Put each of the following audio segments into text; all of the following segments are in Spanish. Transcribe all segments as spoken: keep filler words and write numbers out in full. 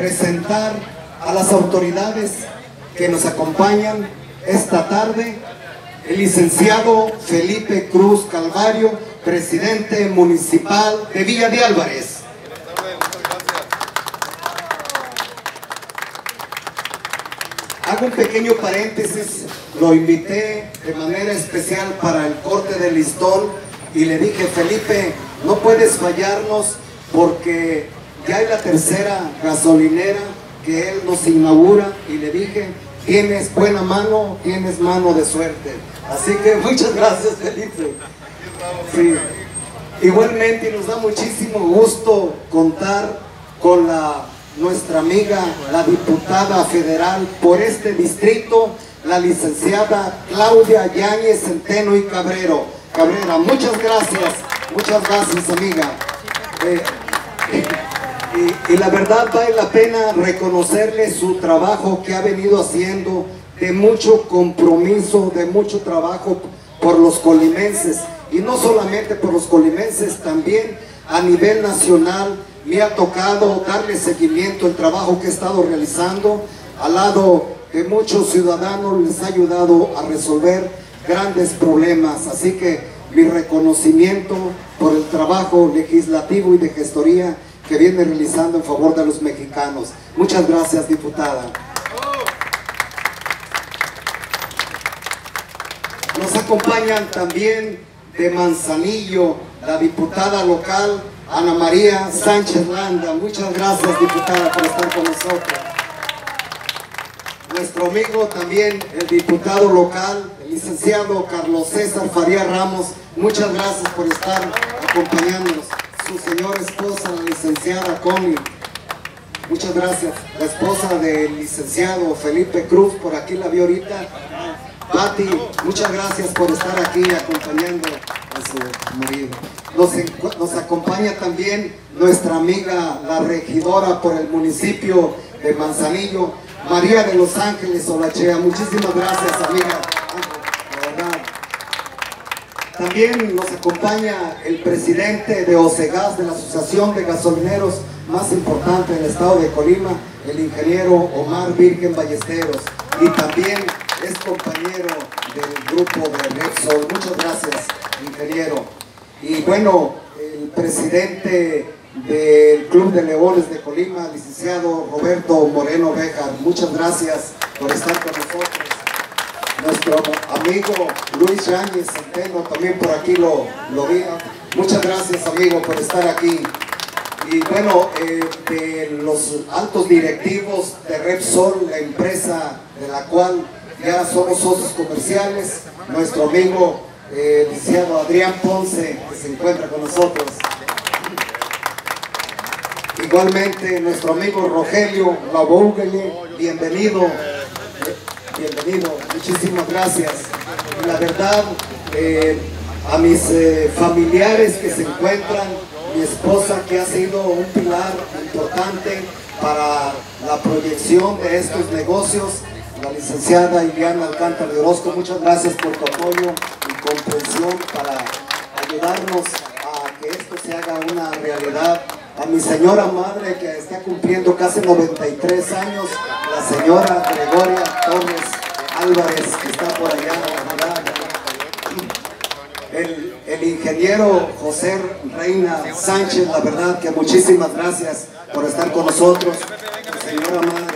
presentar a las autoridades que nos acompañan esta tarde, el licenciado Felipe Cruz Calvario, presidente municipal de Villa de Álvarez. Hago un pequeño paréntesis, lo invité de manera especial para el corte del listón y le dije: Felipe, no puedes fallarnos porque ya hay la tercera gasolinera que él nos inaugura, y le dije: tienes buena mano, tienes mano de suerte. Así que muchas gracias, Felipe. Sí. Igualmente nos da muchísimo gusto contar con la nuestra amiga, la diputada federal por este distrito, la licenciada Claudia Yáñez Centeno y Cabrero. Cabrera, muchas gracias, muchas gracias, amiga. Eh, y, y la verdad vale la pena reconocerle su trabajo que ha venido haciendo, de mucho compromiso, de mucho trabajo por los colimenses, y no solamente por los colimenses, también a nivel nacional. Me ha tocado darle seguimiento al trabajo que he estado realizando, al lado de muchos ciudadanos, les ha ayudado a resolver grandes problemas. Así que mi reconocimiento por el trabajo legislativo y de gestoría que viene realizando en favor de los mexicanos. Muchas gracias, diputada. Nos acompañan también de Manzanillo la diputada local Ana María Sánchez Landa. Muchas gracias, diputada, por estar con nosotros. Nuestro amigo también, el diputado local, el licenciado Carlos César Faría Ramos. Muchas gracias por estar acompañándonos. Su señora esposa, la licenciada Connie. Muchas gracias. La esposa del licenciado Felipe Cruz, por aquí la vi ahorita. Pati, muchas gracias por estar aquí acompañando a su marido. Nos, nos acompaña también nuestra amiga, la regidora por el municipio de Manzanillo, María de los Ángeles Olachea. Muchísimas gracias, amiga. La verdad. También nos acompaña el presidente de OCEGAS, de la Asociación de Gasolineros más importante del estado de Colima, el ingeniero Omar Virgen Ballesteros, y también es compañero del grupo de Repsol. Muchas gracias, ingeniero. Y bueno, el presidente del Club de Leones de Colima, licenciado Roberto Moreno Béjar. Muchas gracias por estar con nosotros. Nuestro amigo Luis Yáñez Centeno, también por aquí lo, lo vi. Muchas gracias, amigo, por estar aquí. Y bueno, eh, de los altos directivos de Repsol, la empresa de la cual ya somos socios comerciales, nuestro amigo eh, licenciado Adrián Ponce, que se encuentra con nosotros. Igualmente nuestro amigo Rogelio Labouguele, bienvenido, bienvenido, muchísimas gracias. Y la verdad, eh, a mis eh, familiares que se encuentran, mi esposa, que ha sido un pilar importante para la proyección de estos negocios, la licenciada Iliana Alcántara de Orozco. Muchas gracias por tu apoyo y comprensión para ayudarnos a que esto se haga una realidad. A mi señora madre, que está cumpliendo casi noventa y tres años, la señora Gregoria Torres Álvarez, que está por allá, la verdad. El, el ingeniero José Reina Sánchez, la verdad que muchísimas gracias por estar con nosotros, la señora madre.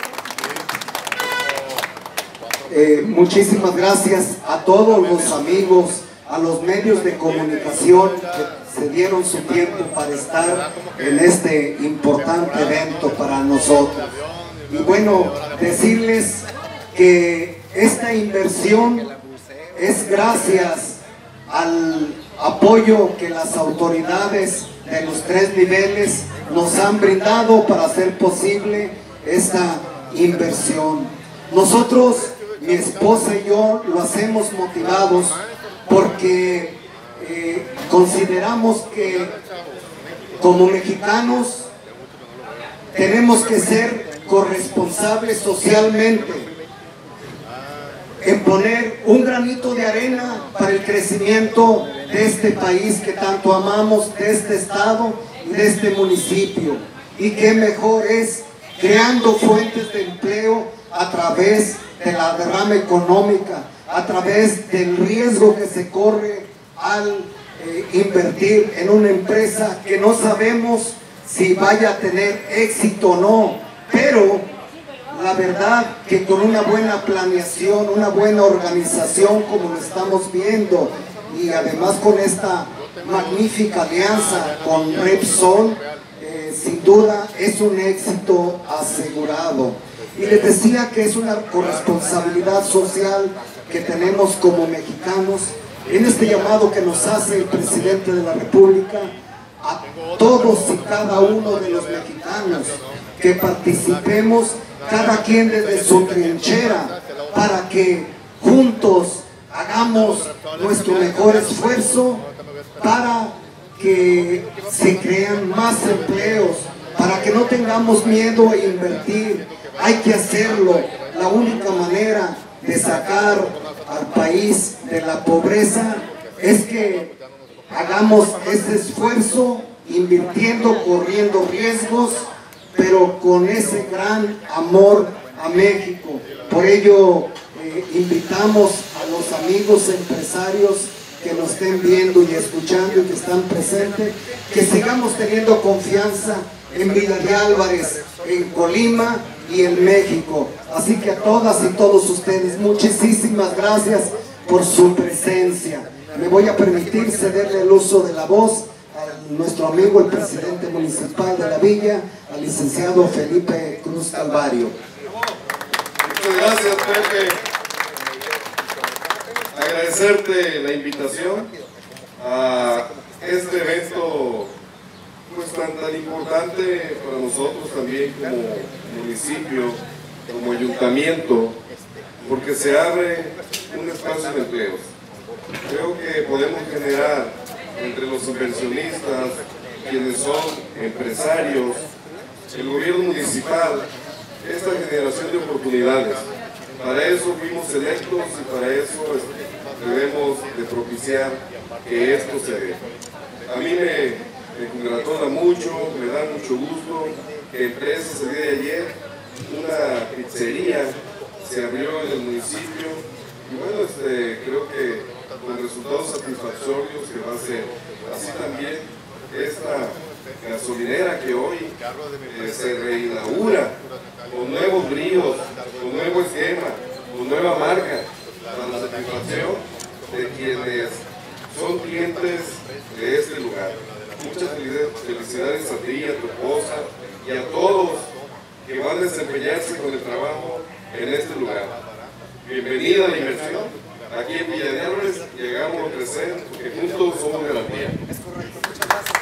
Eh, muchísimas gracias a todos los amigos, a los medios de comunicación que se dieron su tiempo para estar en este importante evento para nosotros. Y bueno, decirles que esta inversión es gracias al apoyo que las autoridades de los tres niveles nos han brindado para hacer posible esta inversión. Nosotros, mi esposa y yo, lo hacemos motivados porque eh, consideramos que como mexicanos tenemos que ser corresponsables socialmente en poner un granito de arena para el crecimiento de este país que tanto amamos, de este estado y de este municipio. Y qué mejor es creando fuentes de empleo a través de la derrama económica, a través del riesgo que se corre al eh, invertir en una empresa que no sabemos si vaya a tener éxito o no, pero la verdad que con una buena planeación, una buena organización como lo estamos viendo, y además con esta magnífica alianza con Repsol, eh, sin duda es un éxito asegurado. Y les decía que es una corresponsabilidad social que tenemos como mexicanos en este llamado que nos hace el presidente de la República a todos y cada uno de los mexicanos, que participemos cada quien desde su trinchera para que juntos hagamos nuestro mejor esfuerzo para que se crean más empleos, para que no tengamos miedo a invertir. Hay que hacerlo. La única manera de sacar al país de la pobreza es que hagamos ese esfuerzo, invirtiendo, corriendo riesgos, pero con ese gran amor a México. Por ello eh, invitamos a los amigos empresarios que nos estén viendo y escuchando y que están presentes, que sigamos teniendo confianza en Villa de Álvarez, en Colima y en México. Así que a todas y todos ustedes, muchísimas gracias por su presencia. Me voy a permitir cederle el uso de la voz a nuestro amigo, el presidente municipal de la villa, al licenciado Felipe Cruz Calvario. Muchas gracias, Pepe. Agradecerte la invitación a este evento pues tan, tan importante para nosotros también como municipio, como ayuntamiento, porque se abre un espacio de empleos. Creo que podemos generar entre los inversionistas, quienes son empresarios, el gobierno municipal, esta generación de oportunidades. Para eso fuimos electos y para eso debemos de propiciar que esto se dé. A mí me, me congratula mucho, me da mucho gusto que empresas el día de ayer, una pizzería se abrió en el municipio y bueno, este, creo que con resultados satisfactorios que va a ser. Así también esta gasolinera que hoy eh, se reinaugura con nuevos bríos, con nuevo esquema, con nueva marca, para la satisfacción de quienes son clientes de este lugar. Muchas felicidades a ti, a tu esposa y a todos que van a desempeñarse con el trabajo en este lugar. Bienvenida a la inversión. Aquí en Villa de Álvarez llegamos a crecer porque juntos somos garantía. Es correcto, muchas gracias.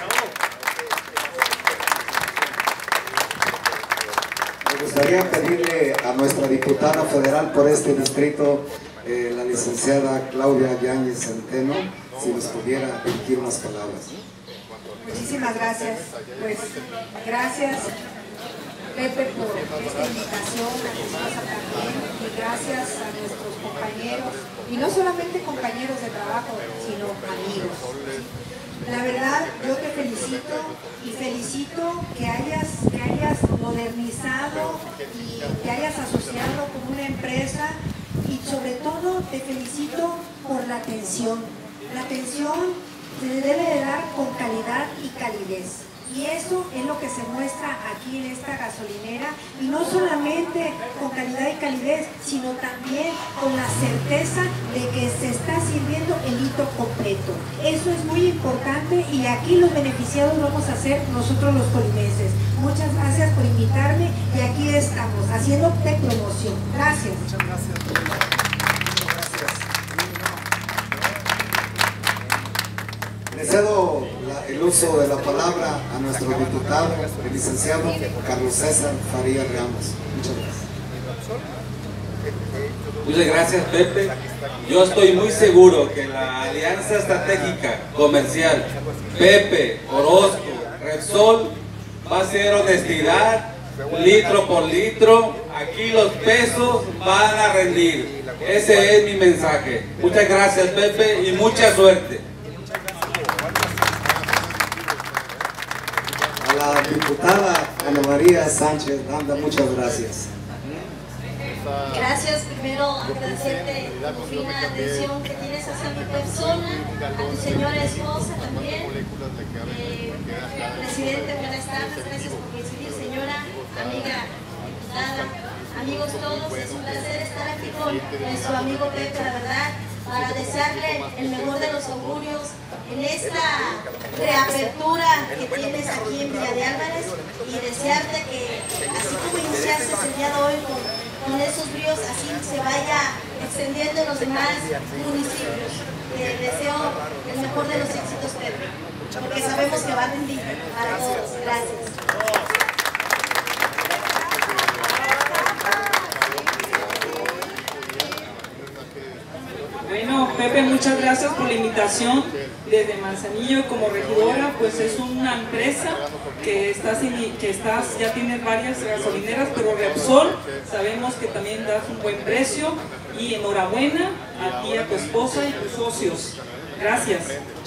Me gustaría pedirle a nuestra diputada federal por este distrito, eh, la licenciada Claudia Yáñez Centeno, si nos pudiera dirigir unas palabras. Muchísimas gracias. Pues gracias, Pepe, por esta invitación, a tu esposa también, y gracias a nuestros compañeros, y no solamente compañeros de trabajo, sino amigos. La verdad, yo te felicito y felicito que hayas, que hayas modernizado y te hayas asociado con una empresa, y sobre todo te felicito por la atención. La atención se debe de dar con calidad y calidez. Y eso es lo que se muestra aquí en esta gasolinera, y no solamente con calidad y calidez, sino también con la certeza de que se está sirviendo el litro completo. Eso es muy importante, y aquí los beneficiados vamos a ser nosotros los colimenses. Muchas gracias por invitarme, y aquí estamos haciéndote promoción. Gracias. Muchas gracias. Le cedo la, el uso de la palabra a nuestro diputado, el licenciado Carlos César Faría Ramos. Muchas gracias. Muchas gracias, Pepe. Yo estoy muy seguro que la alianza estratégica comercial Pepe, Orozco, Repsol va a ser honestidad, litro por litro. Aquí los pesos van a rendir. Ese es mi mensaje. Muchas gracias, Pepe, y mucha suerte. A la diputada Ana María Sánchez Landa, muchas gracias. Gracias, primero agradecerte tu fina atención que tienes hacia mi persona, a tu señora esposa también. Eh, presidente, buenas tardes, gracias por coincidir, señora, amiga diputada, amigos todos, es un placer estar aquí con nuestro amigo Pepe, la verdad, para desearle el mejor de los augurios en esta reapertura que tienes aquí en Villa de Álvarez y desearte que, así como iniciaste el día de hoy con, con esos bríos, así se vaya extendiendo en los demás municipios. Te deseo el mejor de los éxitos, Pedro, porque sabemos que va a rendir para todos. Gracias. Bueno, Pepe, muchas gracias por la invitación desde Manzanillo como regidora. Pues es una empresa que estás, que estás ya tienes varias gasolineras, pero Repsol sabemos que también das un buen precio y enhorabuena a ti, a tu esposa y tus socios. Gracias.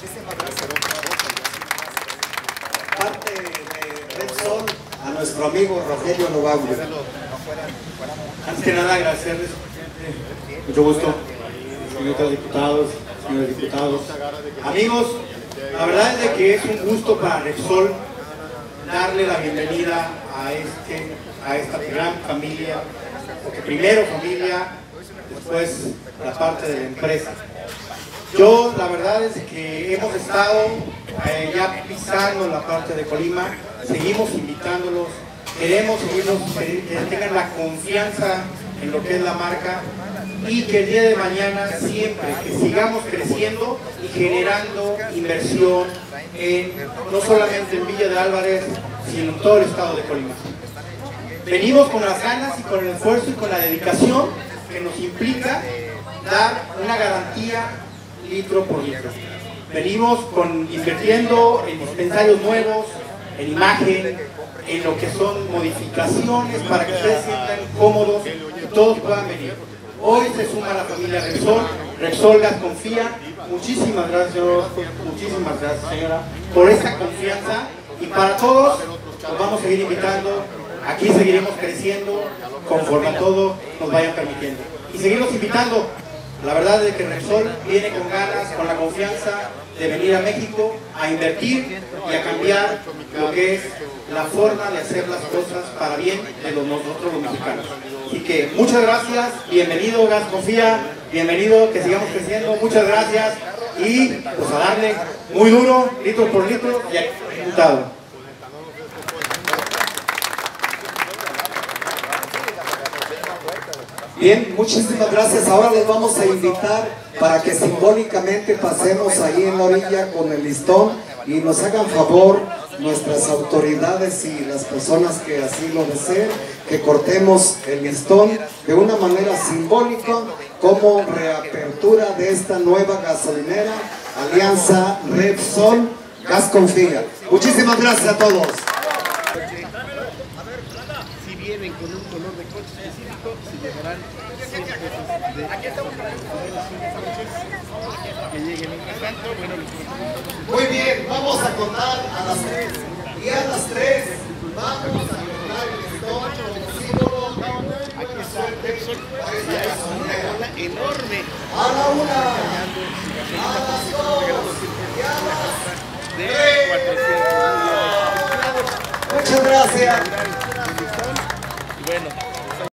Parte de Repsol a nuestro amigo Rogelio Novaglio. Antes que nada, agradecerles, mucho gusto. Señores diputados, señores diputados, amigos, la verdad es de que es un gusto para Repsol darle la bienvenida a, este, a esta gran familia, porque primero familia, después la parte de la empresa. Yo la verdad es que hemos estado eh, ya pisando la parte de Colima, seguimos invitándolos, queremos seguirlos, que tengan la confianza en lo que es la marca, y que el día de mañana siempre que sigamos creciendo y generando inversión en, no solamente en Villa de Álvarez, sino en todo el estado de Colima. Venimos con las ganas y con el esfuerzo y con la dedicación que nos implica dar una garantía litro por litro. Venimos con, invirtiendo en dispensarios nuevos, en imagen, en lo que son modificaciones para que ustedes sientan cómodos y todos puedan venir. Hoy se suma la familia Repsol, Repsol Gas confía. Muchísimas gracias, señor, muchísimas gracias, señora, por esta confianza. Y para todos, nos vamos a seguir invitando. Aquí seguiremos creciendo conforme a todo nos vayan permitiendo. Y seguimos invitando. La verdad es que Repsol viene con ganas, con la confianza de venir a México a invertir y a cambiar lo que es la forma de hacer las cosas para bien de los, nosotros los mexicanos. Así que muchas gracias, bienvenido Gas Confía, bienvenido, que sigamos creciendo, muchas gracias y pues a darle muy duro, litro por litro y ejecutado. Bien, muchísimas gracias. Ahora les vamos a invitar para que simbólicamente pasemos ahí en la orilla con el listón y nos hagan favor nuestras autoridades y las personas que así lo deseen, que cortemos el listón de una manera simbólica como reapertura de esta nueva gasolinera, Alianza Repsol Gas Confía. Muchísimas gracias a todos. Si vienen con un color de coche específico, se llevarán cien pesos de que lleguen mientras tanto. Bueno, les Muy bien, vamos a contar a las tres. Y a las tres vamos a contar el listón como símbolo de buena suerte para esta gasolinera. enorme. A la una, a las dos y a las tres. Muchas gracias. Y bueno.